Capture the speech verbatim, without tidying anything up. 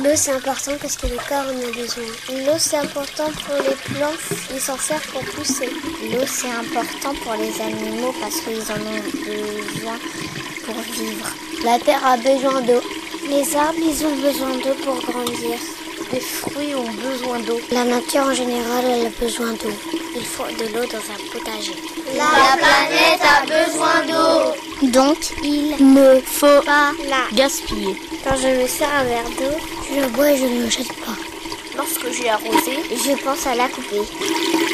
L'eau, c'est important parce que le corps en a besoin. L'eau, c'est important pour les plantes, ils s'en servent pour pousser. L'eau, c'est important pour les animaux parce qu'ils en ont besoin pour vivre. La terre a besoin d'eau. Les arbres, ils ont besoin d'eau pour grandir. Les fruits ont besoin d'eau. La nature en général, elle a besoin d'eau. Il faut de l'eau dans un potager. La planète a besoin d'eau. Donc, il ne faut pas la gaspiller. Quand je me sers un verre d'eau, je le bois et je ne le jette pas. Lorsque j'ai arrosé, je pense à la couper.